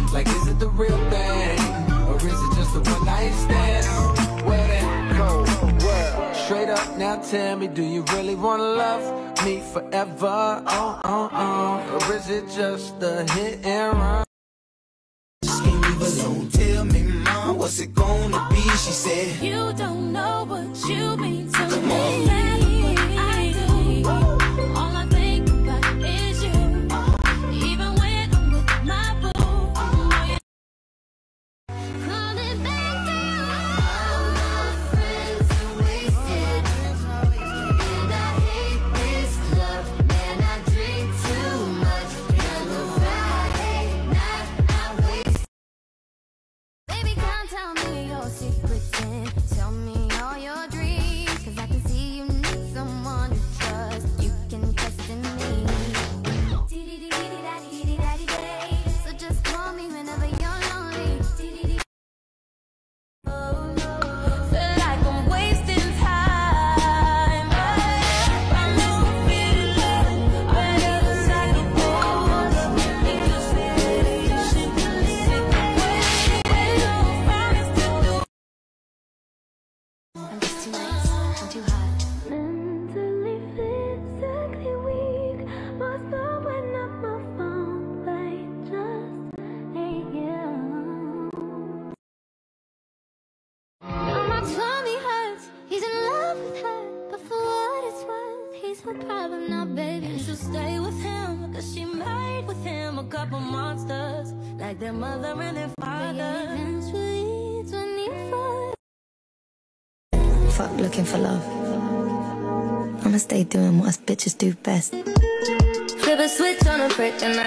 Like, is it the real thing? Or is it just a one night stand? Well then, cold world. Straight up now tell me, do you really wanna love me forever? Or is it just a hit and run? Just can't leave alone. Tell me, mom, what's it gonna be? She said, you don't know what you mean to come me. on. I do. All I think about is you. Even when I'm with my boo. Calling back down. All my friends are wasted. And I hate this club. Man, I drink too much. And the Friday night I waste. Baby, come tell me your secrets and tell me all your dreams. Cause I can see you need someone to trust. You can trust in me. So just call me whenever you're lonely. Feel like I'm wasting time. I'm not feeling whenever I get bored. Make you feel you should listen. I'm just too nice. I'm too hot. Mentally, physically weak. Must stop when I'm my phone. Wait, just ain't you. My tummy hurts. He's in love with her. But for what it's worth, he's her problem now, baby. You should stay with him. Cause she made with him a couple monsters. Like their mother and their father. Eventually, 24. Fuck looking for love. I'ma stay doing what us bitches do best. Flip a switch on a brick and I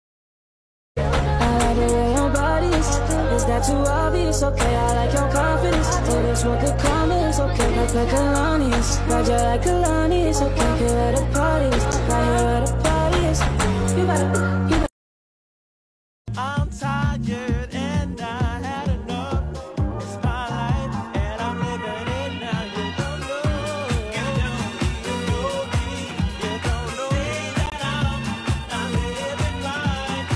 like the way your body is. Is that too obvious? Okay, I like your confidence. Tell this one could come in, it's okay. Like Kalani's, Roger like Kalani's. Okay, here at the parties, right here at the parties. You better. I'm tired and I had enough. It's my life and I'm living it now. You don't know me. You don't know that I'm living life.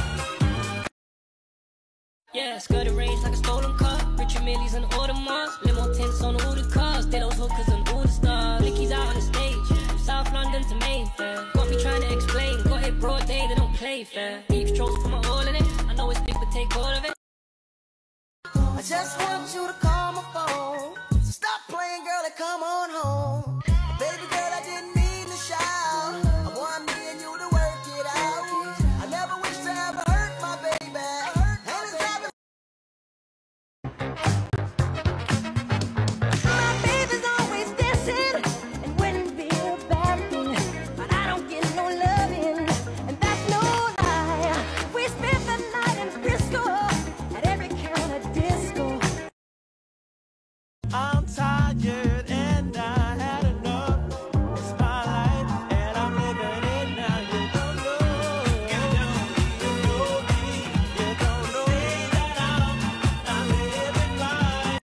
Yeah, skirted range like a stolen car. Richard Millie's and Audemars. Limo tints on all the cars. They those hookers and all the stars. Nicky's out on the stage. From South London to Mayfair. Got me trying to explain. Got it broad day, they don't play fair. Deep strokes, put my all in it. I know it's big, but take all of it. I just want you to call my phone. So stop playing, girl, and come on home. Baby girl, I didn't mean to shout. I want me and you to work it out. I never wish to ever hurt my baby. And it's driving. My baby's always dancing and wouldn't be a bad thing. But I don't get no loving, and that's no lie. We spent the night in Frisco at every kind of disco. I'm tired and I had enough. It's my life and I'm living it now. You don't know me. You don't know that I'm living life.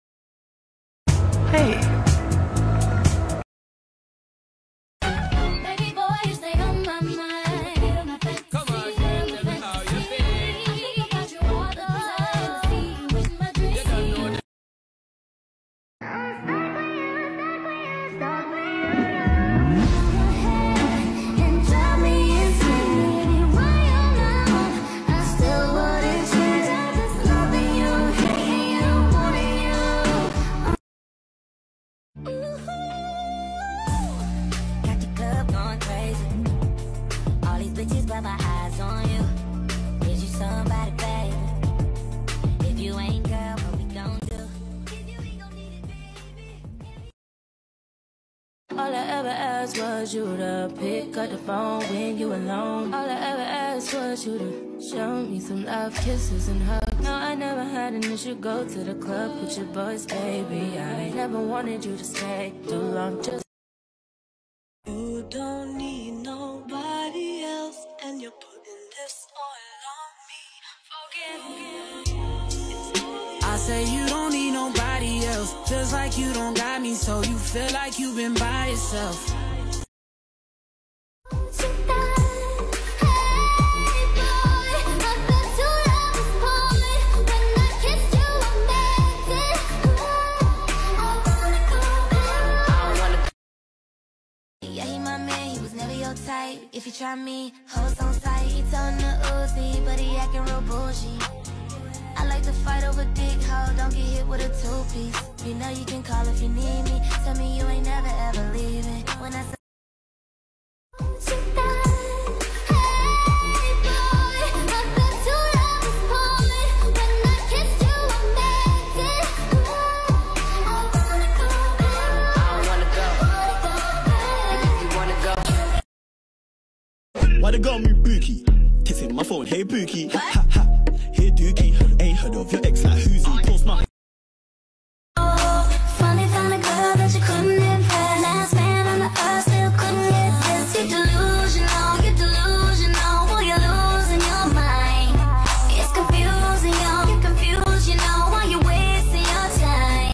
Hey. Baby boy, you stay on my mind. Come on, girl, tell me how you feel. I think about you all the time. With my dreams. You don't know that. And tell me it's really why you're alone. I still wouldn't change. I just loving you, hating you, wanting you. Got the club going crazy. All these bitches got my eyes on you. Is you somebody, baby? If you ain't, girl, what we gon' do? If you ain't gon' need it, baby. All I ever asked was you to pick up the phone when you alone. All I ever asked was you to show me some love, kisses and hugs. No, I never had an issue. Go to the club with your boys, baby. I never wanted you to stay too long. Just you don't need nobody else, and you're putting this all on me. Forget me. I say you don't need nobody else. Feels like you don't got me, so you feel like you've been by yourself. Hey boy, I've been too long. fight if you try me. Hoes on sight, he told the Uzi, but he acting real bougie. I like to fight over dick, hoe, don't get hit with a two-piece. You know you can call if you need me. Tell me you ain't never ever leaving. When I say Why the girl move bookie? Texting my phone, hey bookie. Ha ha. Hey dookie. Ain't heard of your ex like who's he? Post my. Finally found a girl that you couldn't impress. Last man on the earth still couldn't get this. You're delusional, boy, you're losing your mind. It's confusing, you're confused, you know why you're wasting your time.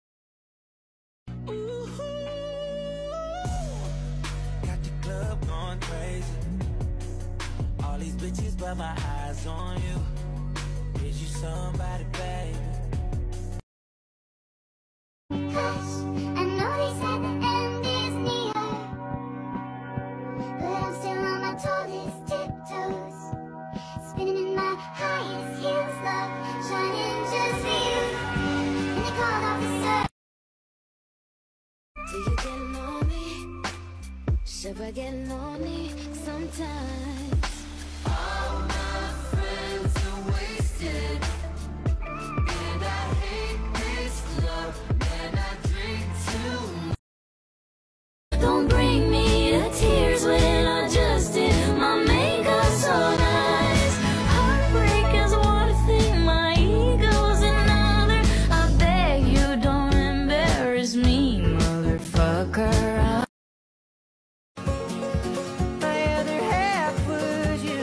Got the club going crazy. All these bitches, but my eyes on you. Is you somebody, baby? Hush, I know they said the end is near, but I'm still on my tallest tiptoes, spinning in my highest heels, love shining just for you. And they called officer. do you get lonely? Should I get lonely sometimes? All my friends are wasted, and I hate this club, and I drink too much. Don't bring me to tears when I just did my makeup so nice. Heartbreak is one thing, my ego's another. I beg you don't embarrass me, motherfucker. My other half was you.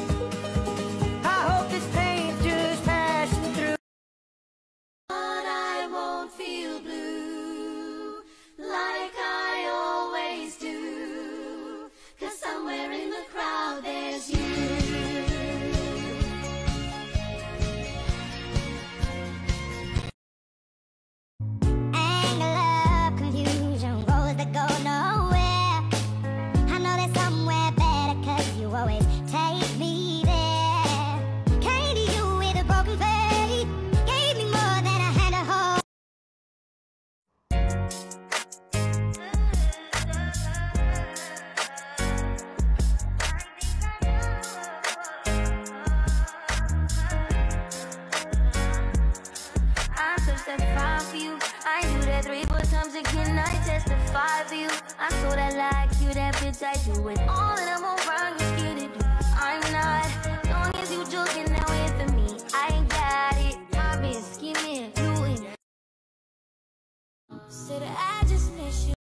I hope this pain's just passing through. But I won't feel blue like I always do, 'cause somewhere in the crowd there's you. Anger, love, confusion, roads that go nowhere. I know there's somewhere better, 'cause you always take me there. Came to you with a broken faith, gave me more than I had to hold. I touched that 5 for you. I do that 3-4 times again. I testify for you. I saw that like you, that bitch. I do it all, and I'm around you, get it.